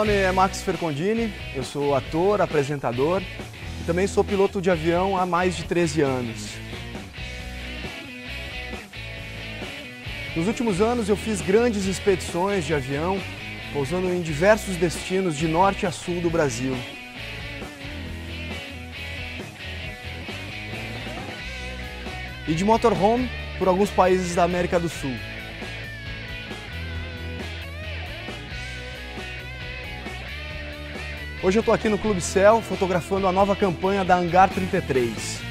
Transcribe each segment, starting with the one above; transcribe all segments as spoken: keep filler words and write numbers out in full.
nome é Max Fercondini, eu sou ator, apresentador e também sou piloto de avião há mais de treze anos. Nos últimos anos eu fiz grandes expedições de avião, pousando em diversos destinos de norte a sul do Brasil. E de motorhome por alguns países da América do Sul. Hoje eu estou aqui no Clube Céu fotografando a nova campanha da Hangar trinta e três.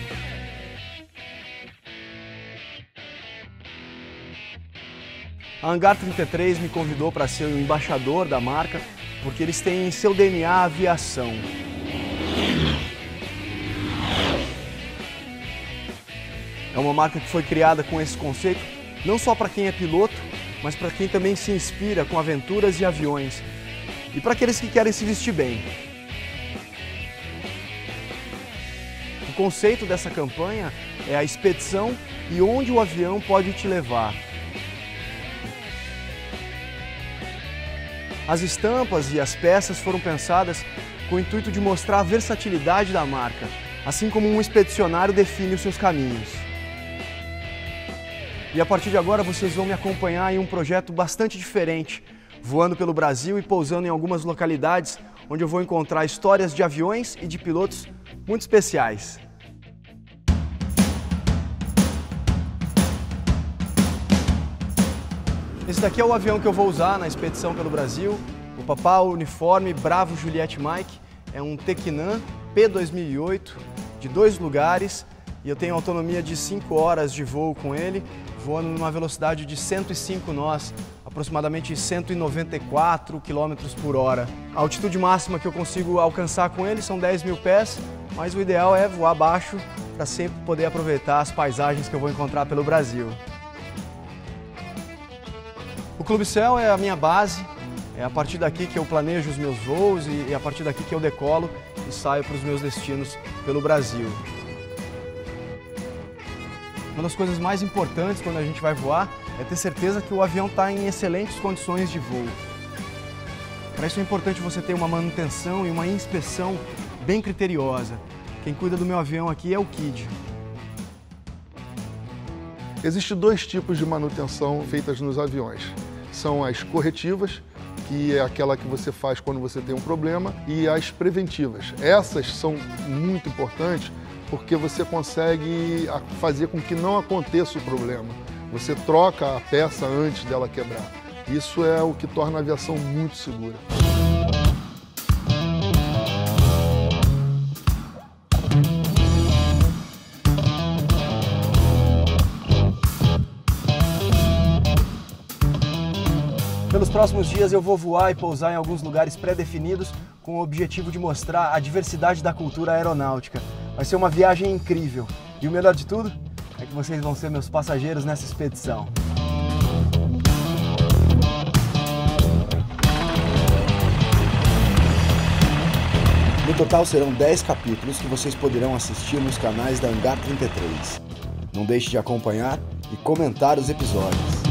A Hangar trinta e três me convidou para ser o embaixador da marca, porque eles têm em seu D N A a aviação. É uma marca que foi criada com esse conceito, não só para quem é piloto, mas para quem também se inspira com aventuras e aviões. E para aqueles que querem se vestir bem. O conceito dessa campanha é a expedição e onde o avião pode te levar. As estampas e as peças foram pensadas com o intuito de mostrar a versatilidade da marca, assim como um expedicionário define os seus caminhos. E a partir de agora vocês vão me acompanhar em um projeto bastante diferente, voando pelo Brasil e pousando em algumas localidades onde eu vou encontrar histórias de aviões e de pilotos muito especiais. Esse daqui é o avião que eu vou usar na expedição pelo Brasil, o Papal Uniforme Bravo Juliette Mike. É um Tecnam P dois mil e oito, de dois lugares, e eu tenho autonomia de cinco horas de voo com ele, voando numa velocidade de cento e cinco nós, aproximadamente cento e noventa e quatro quilômetros por hora. A altitude máxima que eu consigo alcançar com ele são dez mil pés, mas o ideal é voar baixo para sempre poder aproveitar as paisagens que eu vou encontrar pelo Brasil. O Clube Céu é a minha base, é a partir daqui que eu planejo os meus voos e é a partir daqui que eu decolo e saio para os meus destinos pelo Brasil. Uma das coisas mais importantes quando a gente vai voar é ter certeza que o avião está em excelentes condições de voo. Para isso é importante você ter uma manutenção e uma inspeção bem criteriosa. Quem cuida do meu avião aqui é o Kid. Existem dois tipos de manutenção feitas nos aviões. São as corretivas, que é aquela que você faz quando você tem um problema, e as preventivas. Essas são muito importantes porque você consegue fazer com que não aconteça o problema. Você troca a peça antes dela quebrar. Isso é o que torna a aviação muito segura. Pelos próximos dias eu vou voar e pousar em alguns lugares pré-definidos com o objetivo de mostrar a diversidade da cultura aeronáutica. Vai ser uma viagem incrível. E o melhor de tudo é que vocês vão ser meus passageiros nessa expedição. No total serão dez capítulos que vocês poderão assistir nos canais da Hangar trinta e três. Não deixe de acompanhar e comentar os episódios.